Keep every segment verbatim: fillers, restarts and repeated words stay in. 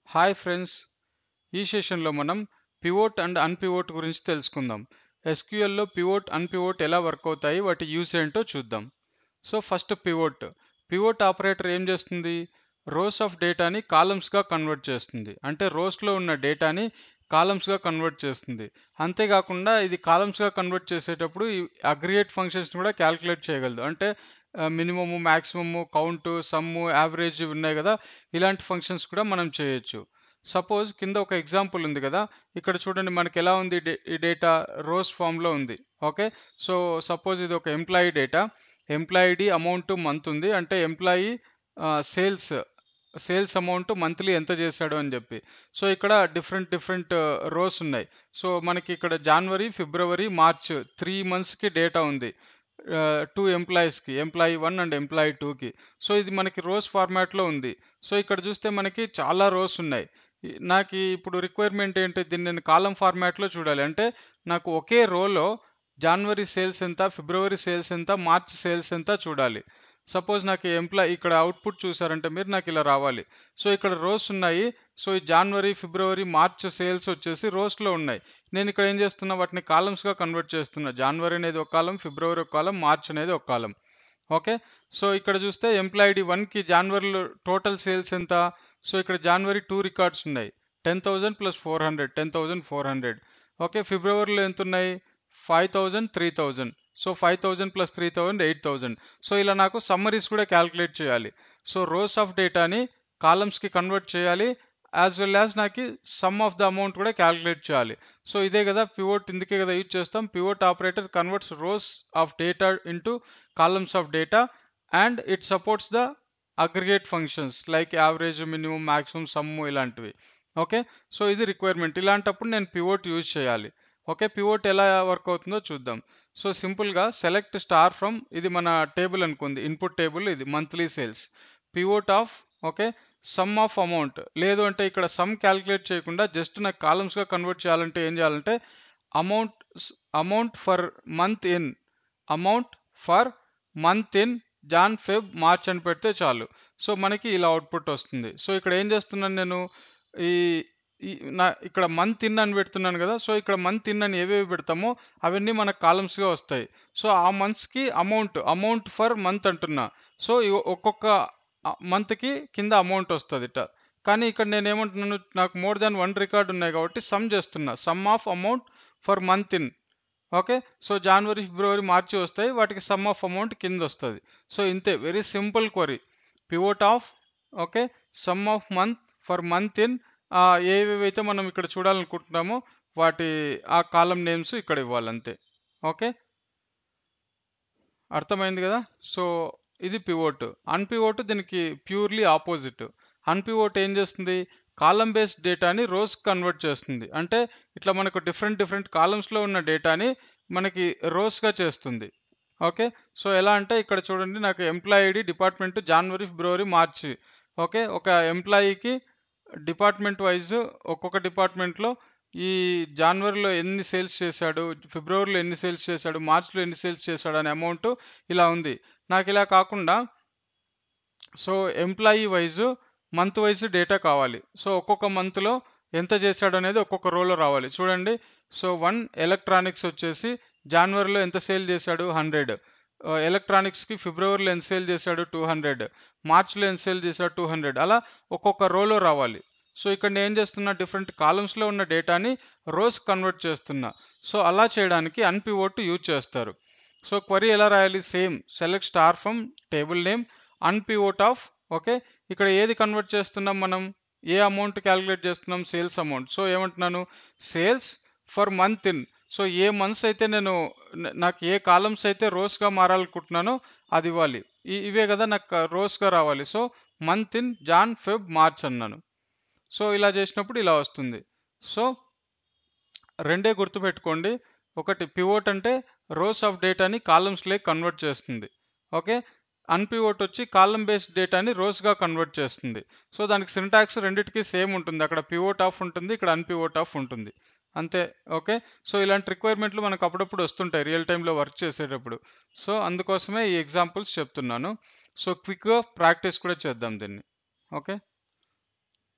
Hi friends, ఈ సెషన్లో మనం పివోట్ అండ్ అన్పివోట్ గురించి తెలుసుకుందాం. ఎస్క్యూఎల్లో పివోట్ అన్పివోట్ ఎలా వర్క్ అవుతాయి, వాటి యూజ్ ఏంటో చూద్దాం. So first pivot pivot operator ఏం చేస్తుంది? రోస్ ఆఫ్ డేటాని కాలమ్స్గా కన్వర్ట్ చేస్తుంది. అంటే రోస్లో ఉన్న డేటాని కాలమ్స్గా కన్వర్ట్ చేస్తుంది. అంతేకాకుండా ఇది కాలమ్స్గా కన్వర్ట్ చేసేటప్పుడు ఈ అగ్రిగేట్ ఫంక్షన్స్ కూడా క్యాలిక్యులేట్ చేయగలదు. అంటే minimum, maximum, count, sum, average ఉన్నాయి కదా, ఇలాంటి ఫంక్షన్స్ కూడా మనం చేయొచ్చు. సపోజ్ కింద ఒక ఎగ్జాంపుల్ ఉంది కదా, ఇక్కడ చూడండి మనకి ఎలా ఉంది ఈ డేటా రోస్ ఫామ్లో ఉంది. ఓకే, సో సపోజ్ ఇది ఒక employee data. Employee D amount month ఉంది, అంటే employee sales sales amount monthly ఎంత చేశాడు అని చెప్పి. సో ఇక్కడ డిఫరెంట్ డిఫరెంట్ రోస్ ఉన్నాయి. సో మనకి ఇక్కడ జనవరి, ఫిబ్రవరి, మార్చ్ త్రీ మంత్స్కి డేటా ఉంది. టూ ఎంప్లాయీస్కి, ఎంప్లాయీ వన్ అండ్ ఎంప్లాయీ టూకి. సో ఇది మనకి రోస్ ఫార్మాట్లో ఉంది. సో ఇక్కడ చూస్తే మనకి చాలా రోస్ ఉన్నాయి. నాకు ఇప్పుడు రిక్వైర్మెంట్ ఏంటి, దీన్ని నేను కాలం ఫార్మాట్లో చూడాలి. అంటే నాకు ఒకే రోలో జనవరి సేల్స్ ఎంత, ఫిబ్రవరి సేల్స్ ఎంత, మార్చ్ సేల్స్ ఎంత చూడాలి. సపోజ్ నాకు ఎంప్లాయీ ఇక్కడ అవుట్పుట్ చూసారంటే మీరు, నాకు ఇలా రావాలి. సో ఇక్కడ రోస్ ఉన్నాయి. సో ఈ జనవరి, ఫిబ్రవరి, మార్చ్ సేల్స్ వచ్చేసి రోస్లో ఉన్నాయి. నేను ఇక్కడ ఏం చేస్తున్నా, వాటిని కాలమ్స్గా కన్వర్ట్ చేస్తున్నా. జనవరి అనేది ఒక కాలం, ఫిబ్రవరి ఒక కాలం, మార్చ్ అనేది ఒక కాలం. ఓకే, సో ఇక్కడ చూస్తే ఎంప్లాయీ వన్కి జనవరిలో టోటల్ సేల్స్ ఎంత. సో ఇక్కడ జనవరి టూ రికార్డ్స్ ఉన్నాయి, ten thousand plus four hundred ten thousand four hundred okay, ఫిబ్రవరిలో ఎంత ఉన్నాయి, five thousand three thousand so five thousand plus three thousand eight thousand so ఇలా నాకు సమ్మరీస్ కూడా క్యాలిక్యులేట్ చేయాలి. సో రోస్ ఆఫ్ డేటాని కాలమ్స్కి కన్వర్ట్ చేయాలి, యాజ్ వెల్ యాజ్ నాకు సమ్ ఆఫ్ ద అమౌంట్ కూడా క్యాలిక్యులేట్ చేయాలి. సో ఇదే కదా పివోట్, ఇందుకే కదా యూజ్ చేస్తాం. Pivot operator converts rows of data into columns of data and it supports the aggregate functions like average, minimum, maximum, sum ఇలాంటివి. Okay, so ఇది requirement. ఇలాంటప్పుడు నేను పివోట్ యూజ్ చేయాలి. ఓకే, పివోట్ ఎలా వర్క్ అవుతుందో చూద్దాం. సో సింపుల్గా సెలెక్ట్ స్టార్ ఫ్రమ్, ఇది మన టేబుల్ అనుకుంది, ఇన్పుట్ టేబుల్ ఇది monthly sales. Pivot of okay sum of amount, లేదు అంటే ఇక్కడ సమ్ క్యాలిక్యులేట్ చేయకుండా జస్ట్ నాకు కాలమ్స్గా కన్వర్ట్ చేయాలంటే ఏం చేయాలంటే amount amount for month in amount for month in Jan, Feb, March అని పెడితే చాలు. సో మనకి ఇలా అవుట్పుట్ వస్తుంది. సో ఇక్కడ ఏం చేస్తున్నాను నేను, ఈ నా ఇక్కడ మంత్ ఇన్ అని పెడుతున్నాను కదా. సో ఇక్కడ మంత్ ఇన్ అని ఏవేవి పెడతామో అవన్నీ మనకు కాలమ్స్గా వస్తాయి. సో ఆ మంత్స్కి అమౌంట్ అమౌంట్ ఫర్ మంత్ అంటున్నా. సో ఒక్కొక్క మంత్కి కింద అమౌంట్ వస్తుంది ఇట. కానీ ఇక్కడ నేను ఏమంటున్నాను, నాకు మోర్ దాన్ వన్ రికార్డ్ ఉన్నాయి కాబట్టి సమ్ చేస్తున్నా, sum of amount for month in. Okay, so జనవరి, ఫిబ్రవరి, మార్చి వస్తాయి, వాటికి సమ్ ఆఫ్ అమౌంట్ కింద వస్తుంది. సో ఇంతే, very simple query. Pivot of okay sum of month for month in, ఏవేవైతే మనం ఇక్కడ చూడాలనుకుంటున్నామో వాటి ఆ కాలం నేమ్స్ ఇక్కడ ఇవ్వాలంతే. ఓకే, అర్థమైంది కదా. సో ఇది పివోట్. అన్పివోట్ దీనికి ప్యూర్లీ ఆపోజిట్. అన్పివోట్ ఏం చేస్తుంది, కాలం బేస్డ్ డేటాని రోస్ కన్వర్ట్ చేస్తుంది. అంటే ఇట్లా మనకు డిఫరెంట్ డిఫరెంట్ కాలమ్స్లో ఉన్న డేటాని మనకి రోస్గా చేస్తుంది. ఓకే, సో ఎలా అంటే ఇక్కడ చూడండి, నాకు ఎంప్లాయీ డిపార్ట్మెంట్ జనవరి, ఫిబ్రవరి, మార్చి. ఓకే, ఒక ఎంప్లాయీకి డిపార్ట్మెంట్ వైజ్ ఒక్కొక్క డిపార్ట్మెంట్లో ఈ జనవరిలో ఎన్ని సేల్స్ చేశాడు, ఫిబ్రవరిలో ఎన్ని సేల్స్ చేశాడు, మార్చ్లో ఎన్ని సేల్స్ చేశాడు అనే అమౌంట్ ఇలా ఉంది. నాకు ఇలా కాకుండా so employee wise month wise data కావాలి. సో ఒక్కొక్క మంత్లో ఎంత చేశాడు అనేది ఒక్కొక్క రోలో రావాలి. చూడండి, సో వన్ ఎలక్ట్రానిక్స్ వచ్చేసి జనవరిలో ఎంత సేల్ చేశాడు, హండ్రెడ్. ఎలక్ట్రానిక్స్కి ఫిబ్రవరిలో ఎంత సేల్ చేశాడు, టూ హండ్రెడ్. మార్చ్లో ఎంత సేల్ చేశాడు, టూ హండ్రెడ్. అలా ఒక్కొక్క రోలో రావాలి. సో ఇక్కడ నేను ఏం చేస్తున్నా, డిఫరెంట్ కాలమ్స్లో ఉన్న డేటాని రోస్ కన్వర్ట్ చేస్తున్నా. సో అలా చేయడానికి అన్పివోట్ యూజ్ చేస్తారు. సో క్వరీ ఎలా రాయాలి, same select star from table name unpivot of. Okay, ఇక్కడ ఏది కన్వర్ట్ చేస్తున్నాం మనం, ఏ అమౌంట్ క్యాలిక్యులేట్ చేస్తున్నాం, సేల్స్ అమౌంట్. సో ఏమంటున్నాను, sales for month in. So ఏ మంత్స్ అయితే నేను నాకు ఏ కాలమ్స్ అయితే రోస్గా మారాలనుకుంటున్నానో అది ఇవ్వాలి. ఇవే కదా నాకు రోస్గా రావాలి. So month in Jan, Feb, March అన్నాను. సో ఇలా చేసినప్పుడు ఇలా వస్తుంది. సో రెండే గుర్తుపెట్టుకోండి, ఒకటి పివోట్ అంటే రోస్ ఆఫ్ డేటాని కాలమ్స్లోకి కన్వర్ట్ చేస్తుంది. ఓకే, అన్పివోట్ వచ్చి కాలం బేస్డ్ డేటాని రోస్గా కన్వర్ట్ చేస్తుంది. సో దానికి సింటాక్స్ రెండింటికి సేమ్ ఉంటుంది. అక్కడ పివోట్ ఆఫ్ ఉంటుంది, ఇక్కడ అన్పివోట్ ఆఫ్ ఉంటుంది, అంతే. ఓకే, సో ఇలాంటి రిక్వైర్మెంట్లు మనకు అప్పుడప్పుడు వస్తుంటాయి రియల్ టైంలో వర్క్ చేసేటప్పుడు. సో అందుకోసమే ఈ ఎగ్జాంపుల్స్ చెప్తున్నాను. సో క్విక్గా ప్రాక్టీస్ కూడా చేద్దాం దీన్ని. ఓకే,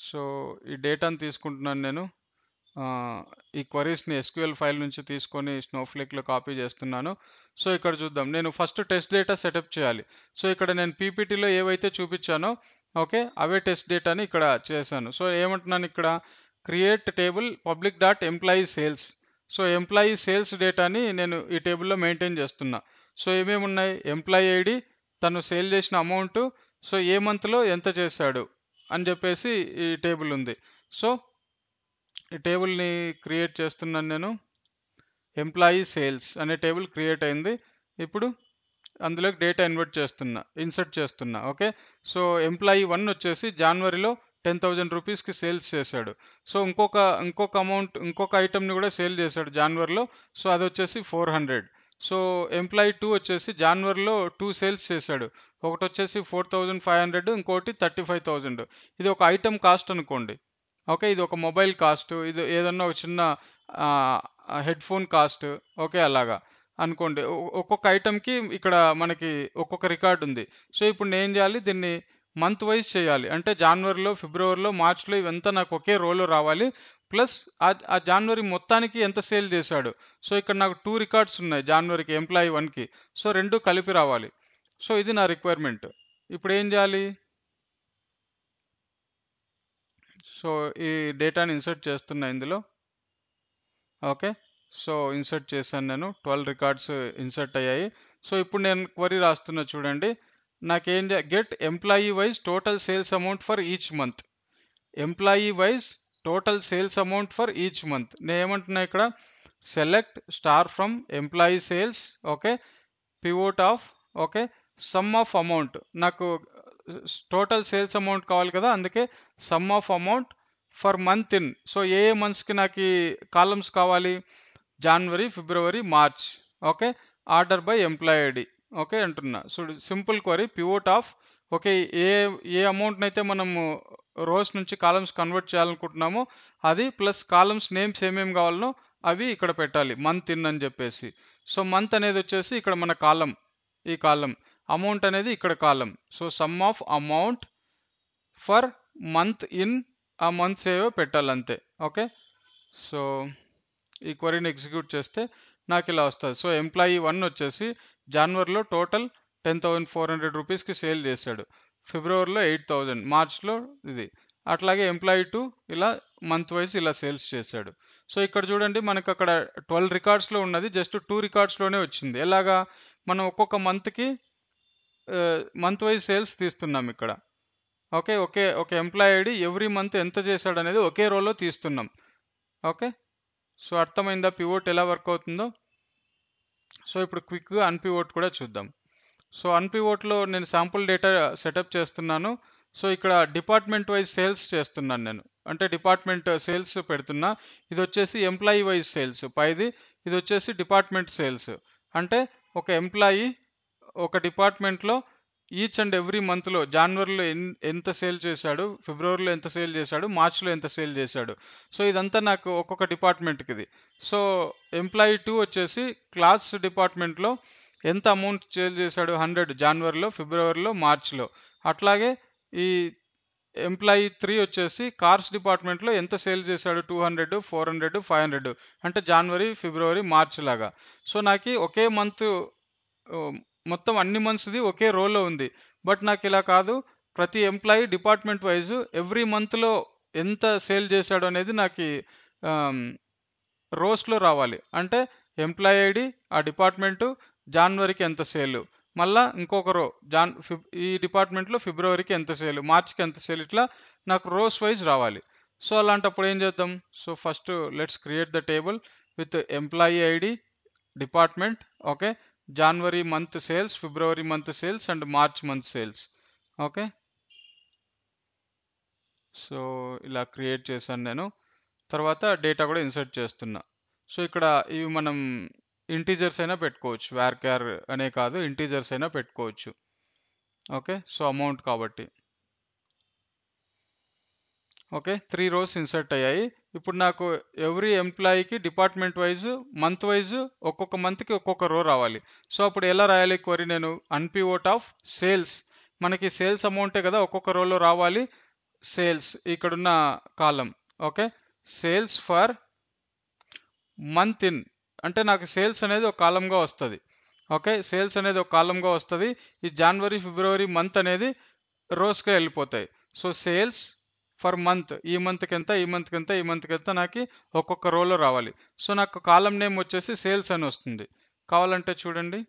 సో ఈ డేటాను తీసుకుంటున్నాను నేను, ఈ క్వరీస్ని ఎస్క్యూఎల్ ఫైల్ నుంచి తీసుకొని స్నోఫ్లేక్లో కాపీ చేస్తున్నాను. సో ఇక్కడ చూద్దాం, నేను ఫస్ట్ టెస్ట్ డేటా సెటప్ చేయాలి. సో ఇక్కడ నేను పీపీటీలో ఏవైతే చూపించానో ఓకే అవే టెస్ట్ డేటాని ఇక్కడ చేశాను. సో ఏమంటున్నాను ఇక్కడ, create table public dot employee sales. So employee sales డేటాని నేను ఈ టేబుల్లో మెయింటైన్ చేస్తున్నా. సో ఏమేమి ఉన్నాయి, ఎంప్లాయీ ఐడి, తను సేల్ చేసిన అమౌంట్, సో ఏ మంత్లో ఎంత చేశాడు అని చెప్పేసి ఈ టేబుల్ ఉంది. సో ఈ టేబుల్ని క్రియేట్ చేస్తున్నాను నేను, ఎంప్లాయీ సేల్స్ అనే టేబుల్ క్రియేట్ అయింది. ఇప్పుడు అందులోకి డేటా ఇన్వర్ట్ చేస్తున్నా ఇన్సర్ట్ చేస్తున్నా. ఓకే, సో ఎంప్లాయీ వన్ వచ్చేసి జనవరిలో టెన్ థౌజండ్ రూపీస్కి సేల్స్ చేశాడు. సో ఇంకొక ఇంకొక అమౌంట్ ఇంకొక ఐటమ్ని కూడా సేల్ చేశాడు జనవరిలో, సో అది వచ్చేసి four hundred. So employee two వచ్చేసి జనవరిలో టూ సేల్స్ చేశాడు, ఒకటి వచ్చేసి ఫోర్ థౌజండ్ ఫైవ్ హండ్రెడ్ ఇంకోటి థర్టీ ఫైవ్ థౌజండ్. ఇది ఒక ఐటమ్ కాస్ట్ అనుకోండి. ఓకే, ఇది ఒక మొబైల్ కాస్ట్, ఇది ఏదన్నా ఒక చిన్న హెడ్ ఫోన్ కాస్ట్. ఓకే, అలాగా అనుకోండి. ఒక్కొక్క ఐటమ్కి ఇక్కడ మనకి ఒక్కొక్క రికార్డ్ ఉంది. సో ఇప్పుడు నేను ఏం చేయాలి, దీన్ని మంత్ వైజ్ చేయాలి. అంటే జనవరిలో, ఫిబ్రవరిలో, మార్చ్లో ఇవంతా నాకు ఒకే రోలో రావాలి. ప్లస్ ఆ జనవరి మొత్తానికి ఎంత సేల్ చేశాడు. సో ఇక్కడ నాకు టూ రికార్డ్స్ ఉన్నాయి జనవరికి, ఎంప్లాయీ వన్కి. సో రెండు కలిపి రావాలి. సో ఇది నా రిక్వైర్మెంట్. ఇప్పుడు ఏం చేయాలి, సో ఈ డేటాని ఇన్సర్ట్ చేస్తున్నా ఇందులో. ఓకే, సో ఇన్సర్ట్ చేశాను నేను, ట్వెల్వ్ రికార్డ్స్ ఇన్సర్ట్ అయ్యాయి. సో ఇప్పుడు నేను క్వరీ రాస్తున్నా చూడండి, నాకేం get employee wise total sales amount for each month. Employee wise total sales amount for each month. నేను ఏమంటున్నా ఇక్కడ, select star from employee sales. Okay, pivot of okay sum of amount. నాకు total sales amount కావాలి కదా, అందుకే sum of amount for month in. So ఏ ఏ మంత్స్కి నాకు కాలమ్స్ కావాలి, జనవరి, ఫిబ్రవరి, March. Okay, order by employee ID. Okay అంటున్నా. So simple query, pivot of okay ఏ ఏ అమౌంట్ని అయితే మనము రోస్ నుంచి కాలమ్స్ కన్వర్ట్ చేయాలనుకుంటున్నామో అది, ప్లస్ కాలమ్స్ నేమ్స్ ఏమేమి కావాలనో అవి ఇక్కడ పెట్టాలి, మంత్ ఇన్ అని చెప్పేసి. సో మంత్ అనేది వచ్చేసి ఇక్కడ మన కాలం, ఈ కాలం. అమౌంట్ అనేది ఇక్కడ column. So sum of amount for month in, ఆ మంత్స్ ఏవో పెట్టాలి అంతే. ఓకే, సో ఈ క్వరీని ఎగ్జిక్యూట్ చేస్తే నాకు ఇలా వస్తుంది. సో ఎంప్లాయీ వన్ వచ్చేసి జనవరిలో total ten thousand four hundred రూపీస్కి సేల్ చేశాడు, ఫిబ్రవరిలో ఎయిట్ థౌజండ్, మార్చ్లో ఇది. అట్లాగే ఎంప్లాయీ టూ ఇలా మంత్ వైజ్ ఇలా సేల్స్ చేశాడు. సో ఇక్కడ చూడండి, మనకు అక్కడ ట్వెల్వ్ రికార్డ్స్లో ఉన్నది జస్ట్ టూ రికార్డ్స్లోనే వచ్చింది. ఎలాగా, మనం ఒక్కొక్క మంత్కి మంత్ వైజ్ సేల్స్ తీస్తున్నాం ఇక్కడ. ఓకే, ఓకే ఒక ఎంప్లాయీ ఐడి ఎవ్రీ మంత్ ఎంత చేశాడు అనేది ఒకే రోలో తీస్తున్నాం. ఓకే, సో అర్థమైందా పివోట్ ఎలా వర్క్ అవుతుందో. సో ఇప్పుడు క్విక్గా అన్పివోట్ కూడా చూద్దాం. సో అన్పివోట్లో నేను శాంపుల్ డేటా సెటప్ చేస్తున్నాను. సో ఇక్కడ డిపార్ట్మెంట్ వైజ్ సేల్స్ చేస్తున్నాను నేను, అంటే డిపార్ట్మెంట్ సేల్స్ పెడుతున్నా. ఇది వచ్చేసి ఎంప్లాయీ వైజ్ సేల్స్ పైది, ఇది వచ్చేసి డిపార్ట్మెంట్ సేల్స్. అంటే ఒక ఎంప్లాయీ ఒక డిపార్ట్మెంట్లో ఈచ్ అండ్ ఎవ్రీ మంత్లో జనవరిలో ఎంత సేల్ చేశాడు, ఫిబ్రవరిలో ఎంత సేల్ చేశాడు, మార్చ్లో ఎంత సేల్ చేశాడు. సో ఇదంతా నాకు ఒక్కొక్క డిపార్ట్మెంట్కి ఇది. సో ఎంప్లాయీ టూ వచ్చేసి క్లాత్స్ డిపార్ట్మెంట్లో ఎంత అమౌంట్ సేల్ చేశాడు, హండ్రెడ్ జనవరిలో, ఫిబ్రవరిలో, మార్చ్లో. అట్లాగే ఈ ఎంప్లాయీ త్రీ వచ్చేసి కార్స్ డిపార్ట్మెంట్లో ఎంత సేల్ చేశాడు, two hundred, four hundred, five hundred, అంటే జనవరి, ఫిబ్రవరి, మార్చ్ లాగా. సో నాకు ఒకే మంత్ మొత్తం అన్ని మంత్స్ది ఒకే రోలో ఉంది. బట్ నాకు ఇలా కాదు, ప్రతి ఎంప్లాయీ డిపార్ట్మెంట్ వైజ్ ఎవ్రీ మంత్లో ఎంత సేల్ చేశాడు అనేది నాకు రోస్లో రావాలి. అంటే ఎంప్లాయీ ఐడి, ఆ డిపార్ట్మెంటు, జనవరికి ఎంత సేలు, మళ్ళీ ఇంకొక రో జాన్ ఫిబ్ ఈ డిపార్ట్మెంట్లో ఫిబ్రవరికి ఎంత సేలు, మార్చ్కి ఎంత సేల్, ఇట్లా నాకు రోస్ వైజ్ రావాలి. సో అలాంటప్పుడు ఏం చేద్దాం, so first let's create the table with employee ID, department, okay, జనవరి మంత్ సేల్స్, ఫిబ్రవరి month sales and March month sales. Okay, so ఇలా క్రియేట్ చేశాను నేను. తర్వాత డేటా కూడా ఇన్సర్ట్ చేస్తున్నా. సో ఇక్కడ ఇవి మనం ఇంటీజర్స్ అయినా పెట్టుకోవచ్చు, వ్యార్క్యార్ అనే కాదు, ఇంటీజర్స్ అయినా పెట్టుకోవచ్చు. ఓకే, సో అమౌంట్ కాబట్టి. ఓకే, త్రీ రోస్ ఇన్సర్ట్ అయ్యాయి. ఇప్పుడు నాకు ఎవ్రీ ఎంప్లాయీకి డిపార్ట్మెంట్ వైజ్, మంత్ వైజ్ ఒక్కొక్క మంత్కి ఒక్కొక్క రో రావాలి. సో అప్పుడు ఎలా రాయాలి క్వరీ, నేను అన్పివోట్ ఆఫ్ సేల్స్, మనకి సేల్స్ అమౌంటే కదా ఒక్కొక్క రోలో రావాలి, సేల్స్ ఇక్కడున్న column. Okay, sales for month in అంటే నాకు సేల్స్ అనేది ఒక కాలంగా వస్తుంది. ఓకే, సేల్స్ అనేది ఒక కాలంగా వస్తుంది. ఈ జనవరి ఫిబ్రవరి మంత్ అనేది రోస్గా వెళ్ళిపోతాయి. సో సేల్స్ ఫర్ మంత్, ఈ మంత్కి ఎంత, ఈ మంత్కి ఎంత, ఈ మంత్కి ఎంత నాకు ఒక్కొక్క రోలో రావాలి. సో నాకు కాలం నేమ్ వచ్చేసి సేల్స్ అని వస్తుంది. కావాలంటే చూడండి.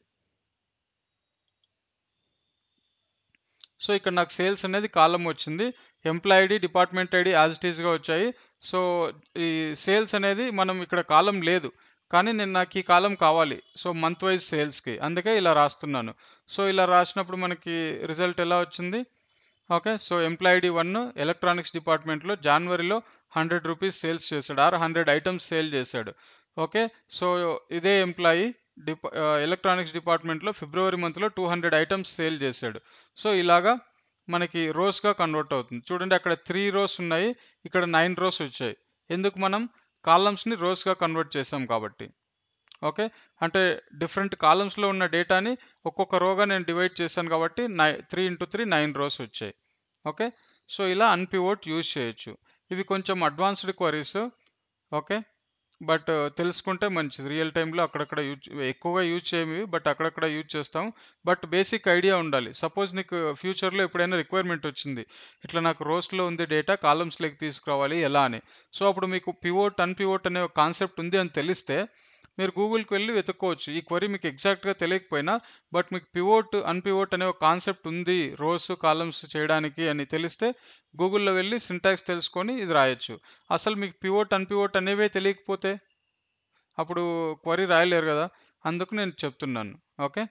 సో ఇక్కడ నాకు సేల్స్ అనేది కాలం వచ్చింది. Employee ID, department ID as it ఈస్గా వచ్చాయి. సో ఈ సేల్స్ అనేది మనం ఇక్కడ కాలం లేదు, కానీ నేను నాకు ఈ కాలం కావాలి. సో మంత్ వైజ్ సేల్స్కి, అందుకే ఇలా రాస్తున్నాను. సో ఇలా రాసినప్పుడు మనకి రిజల్ట్ ఎలా వచ్చింది? Okay, so employee ID one electronics డిపార్ట్మెంట్లో జనవరిలో హండ్రెడ్ రూపీస్ సేల్స్ చేశాడు, ఆర్ హండ్రెడ్ ఐటమ్స్ సేల్ చేశాడు. ఓకే, సో ఇదే ఎంప్లాయీ డిపా ఎలక్ట్రానిక్స్ డిపార్ట్మెంట్లో ఫిబ్రవరి మంత్లో టూ హండ్రెడ్ ఐటమ్స్ సేల్ చేశాడు. సో ఇలాగా మనకి రోస్గా కన్వర్ట్ అవుతుంది. చూడండి, అక్కడ త్రీ రోస్ ఉన్నాయి, ఇక్కడ నైన్ రోస్ వచ్చాయి. ఎందుకు? మనం కాలమ్స్ని రోస్గా కన్వర్ట్ చేసాం కాబట్టి. ఓకే, అంటే డిఫరెంట్ కాలమ్స్లో ఉన్న డేటాని ఒక్కొక్క రోగా నేను డివైడ్ చేశాను కాబట్టి నై three into three nine rows వచ్చాయి. ఓకే, సో ఇలా అన్పివోట్ యూజ్ చేయొచ్చు. ఇవి కొంచెం అడ్వాన్స్డ్ క్వరీస్. ఓకే, బట్ తెలుసుకుంటే మంచిది. రియల్ టైంలో అక్కడక్కడ యూజ్, ఎక్కువగా యూజ్ చేయము, బట్ అక్కడక్కడ యూజ్ చేస్తాం. బట్ బేసిక్ ఐడియా ఉండాలి. సపోజ్ నీకు ఫ్యూచర్లో ఎప్పుడైనా రిక్వైర్మెంట్ వచ్చింది, ఇట్లా నాకు రోస్లో ఉంది డేటా కాలమ్స్లోకి తీసుకురావాలి ఎలా అని. సో అప్పుడు మీకు పివోట్ అన్పివోట్ అనే ఒక కాన్సెప్ట్ ఉంది అని తెలిస్తే మీరు గూగుల్కి వెళ్ళి వెతుక్కోవచ్చు. ఈ క్వరీ మీకు ఎగ్జాక్ట్గా తెలియకపోయినా, బట్ మీకు పివోట్ అన్పివోట్ అనే ఒక కాన్సెప్ట్ ఉంది రోస్ కాలమ్స్ చేయడానికి అని తెలిస్తే గూగుల్లో వెళ్ళి సింటాక్స్ తెలుసుకొని ఇది రాయొచ్చు. అసలు మీకు పివోట్ అన్పివోట్ అనేవే తెలియకపోతే అప్పుడు క్వరీ రాయలేరు కదా, అందుకు నేను చెప్తున్నాను. Okay,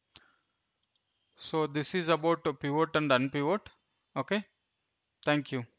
so this is about pivot and unpivot. Okay, thank you.